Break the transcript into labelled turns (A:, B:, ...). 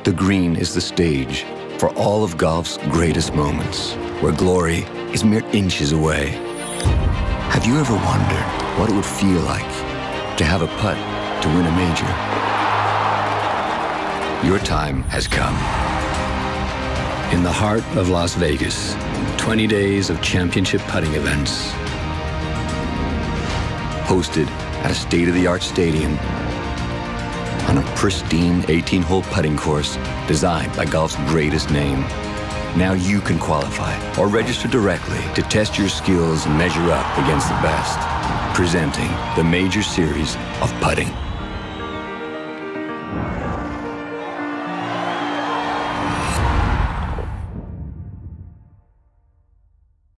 A: The green is the stage for all of golf's greatest moments, where glory is mere inches away. Have you ever wondered what it would feel like to have a putt to win a major? Your time has come. In the heart of Las Vegas, 20 days of championship putting events, hosted at a state-of-the-art stadium on a pristine 18-hole putting course designed by golf's greatest name. Now you can qualify or register directly to test your skills and measure up against the best. Presenting the major series of putting.